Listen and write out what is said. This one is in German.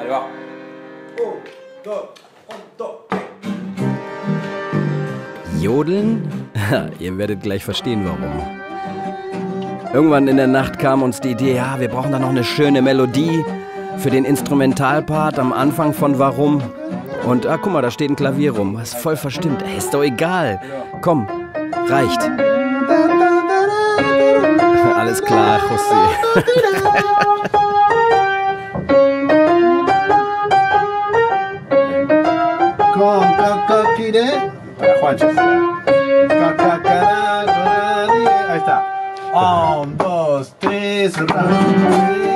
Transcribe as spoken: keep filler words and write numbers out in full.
Ahí va. Un, dos, un, dos. Jodeln? Ihr werdet gleich verstehen, warum. Irgendwann in der Nacht kam uns die Idee, ja, wir brauchen da noch eine schöne Melodie für den Instrumentalpart am Anfang von Warum. Und, ah, guck mal, da steht ein Klavier rum. Das ist voll verstimmt. Ey, ist doch egal. Komm, reicht. Alles klar, José. Con Cacaquire. Para Juancho. Cacacará. Ahí está. Un, dos, tres.